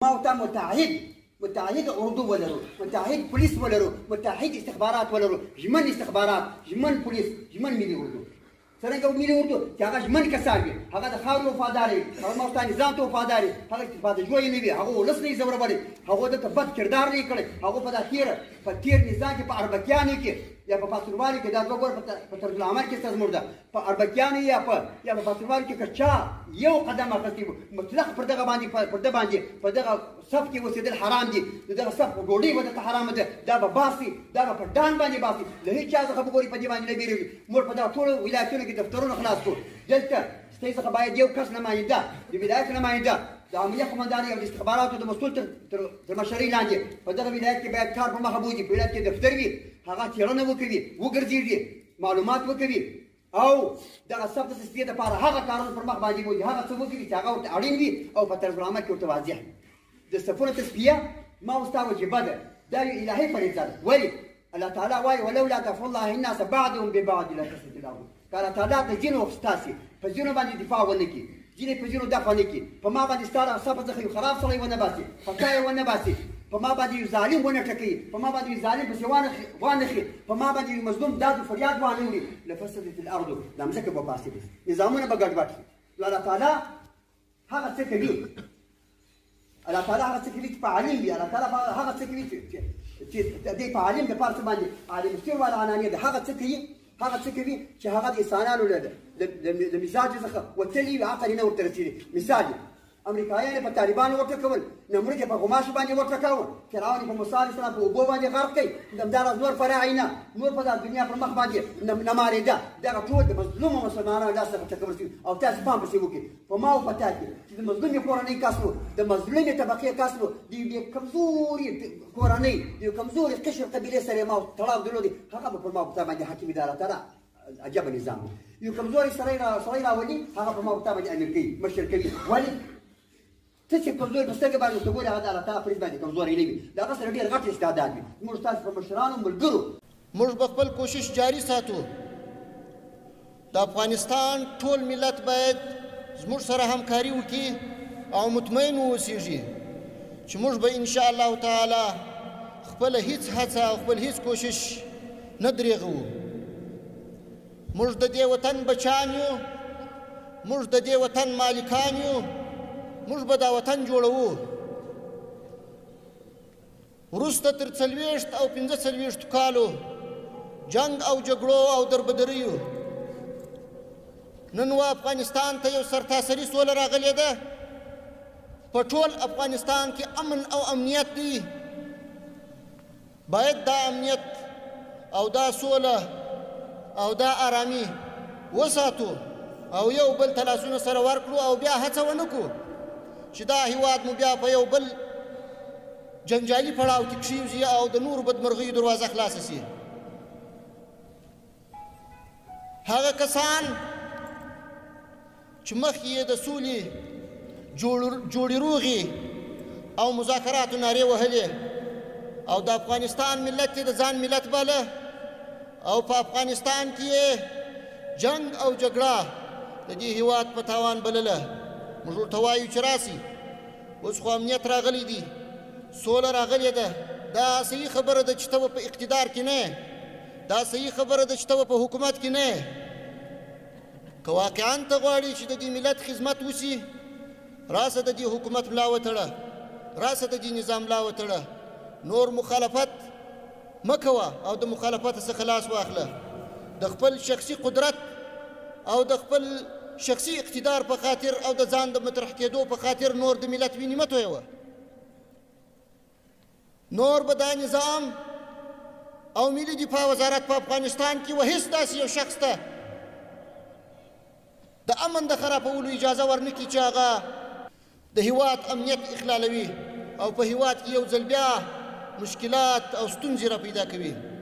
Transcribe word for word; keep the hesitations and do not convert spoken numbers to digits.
ما وتا متعهد متعهد اردو ولرو، متعهد بوليس ولرو، متعهد استخبارات ولرو، ژمن استخبارات، ژمن پولیس، ژمن ملي اردو. څرنګه ملي اردو چې هغه ژمن کسان وي، هغه د خاورې وفادار وي، هغه ما ورته نظام ته وفادار وي، هغه استفاده جوړ نه وي، هغه ولس نه یې ځورولي، هغه دلته بد کردار نه یې کړی، هغه په دا تېره په تېر نظام کې په اربکیانو کې یا په پاسروالو کې دا دوه ګوره په طرز العمل کې ستاسو زموږ ده په اربکیانو یا په یا په پاسروالو کې که چا یو قدم اخیستی و مطلق پر دغه باندې پر ده باندې په دغه صف کې اوسېدل حرام دي، د دغه صف ډوډۍ به درته حرامه ده، دا به باسي، دا به په ډان باندې باسي، له هېڅ چا څخه به ګورې په دې باندې نه بیروي. موږ په دغه ټولو ولایتونو کې دفترونه خلاص کړو. دلته ستاسو څخه باید یو کس نماینده د ولایت نماینده د عملیه قمندان او د استخباراتو د مسؤل تر مشرۍ لاندې په دغه ولایت کې باید کار پر مخه بوځي، په ولایت کې دفتر وي، هغه څېړنه وکوي، وګرځېږي، معلومات وکوي او دغه ثبت تصفیې دپاره هغه کارونه پر مخ باندې بوځي، هغه څه وکوي چې هغه ورته اړین وي او په طرزالعمل کې ورته واضح وي. د صفونو تصفیه ما او ستا وجیبه ده، دا یو الهي فریضه ده. ولې الله تعالی وایي ولولا دفع الله الناس بعضهم ببعض لفسدت الارض. که الله تعالی د ځینو ستاسې په ځینو باندې دفاع ونه کړي، ځینې په ځینو دفع نه کړي، په ما باندې ستا له صفه څخه یو خراب سړی ونه باسي، په تا یې ونه باسي، په ما باندې یو ظالم ونه ټکوي، په ما باندې یو ظالم پسې وانخلي، په ما باندې یو مظلوم داد و فریاد وانه وړي، لفسدت الارض، دا مځکه به فاسده شي، نظامونه به ګډوډ شي. الله تعالی هغه څه کوي، الله تعالی هغه څه کوي چې په عالم وي، الله تعالی هغه څه کوي چې دې په عالم دپاره څه باندې عالم سیر والا عنانیه ده، هغه څه کوي هغه څه کوي چې هغه د انسانانو له د مزاج څخه وتلي وي، عقل یې نه ورته رسېږي. مثال امریکایان په طالبانو ورټکول، نمرود یې په غوماشو باندې ورټکاوه، فرعون یې په موسی علیه السلام په اوبو باندې غرق کړئ، همداراز نور فراعنه نور په دا دنیا پر مخ باندې نه مارېده. دغه ټول د مظلومو مسلمانانو لاس څخه ټکول شوي او تاسو پام پسې وکړئ په ما او په تا کې چې د مظلومې کورنۍ کس و، د مظلومې طبقې کس و، د یوې کمزورې کورنۍ د یو کمزورې قشر قبیلې سره یې ما تړاو درلودی، هغه به پر ما او په تا باندې حاکم وي. د الله تعالی عجبه نظام و. یو کمزورې سړی راولي، هغه پر ما او په تا باندې امیر کوي، مشر کوي. ولې ته چې کمزوري په سترګې باندې ورته ګورې، هغه د الله تعالی فرید باندې کمزوری نه وي، د هغه سره ډېر غټ استعداد وي. موږ ستاسو په مشرانو ملګرو موږ به خپل کوشش جاري ساتو. د افغانستان ټول ملت باید زموږ سره همکاري وکړي او مطمئن واوسېږي چې موږ به انشاء الله تعالی خپله هیڅ هڅه او خپل هیڅ کوشش نه درېغوو. موږ د دې وطن بچیان یو، موږ د دې وطن مالکان یو، موږ به دا وطن جوړوو. وروسته تر څلوېښت او پنځه څلوېښتو کالو جنګ او جګړو او دربدریو نن و افغانستان ته یو سرتاسري سوله راغلې ده. په ټول افغانستان کې امن او امنیت دی. باید دا امنیت او دا سوله او دا آرامي وساتو او یو بل ته لاسونه سره ورکړو او بیا هڅه ونه کړو چې دا هیواد مو بیا په یو بل جنجالي پړاو کې کښېوځي او د نورو بدمرغیو دروازه خلاصه سي. هغه کسان چې مخکې یې د سولې جوړې روغې او مذاکراتو نارې وهلې او د افغانستان ملت یې د ځان ملت باله او په افغانستان کې یې جنګ او جګړه د دې هیواد په تاوان بلله. موږ ورته وایو چې راسي، اوس خو امنیت راغلی دی، سوله راغلې ده. دا صحیح خبره ده چې ته په اقتدار کې نه، دا صحیح خبره ده چې ته په حکومت کې نه. که واقعا ته غواړې چې د دې ملت خدمت وسي، راسه د دې حکومت ملا وتړه، راسه د دې نظام ملا وتړه، نور مخالفت مه کوه او د مخالفت څخه خلاص واخله. د خپل شخصي قدرت او د خپل شخصي اقتدار په خاطر او د ځان د مطرح کېدو په خاطر نور د ملت وینې مه تویوه. نور به دا نظام او ملي دفاع وزارت په افغانستان کې و هیڅ داسې یو شخص ته د امن د خرابولو اجازه ورنکړي چې هغه د هیواد امنیت اخلالوي او په هیواد کې یو ځل بیا مشکلات او ستونزې را پیدا کوي.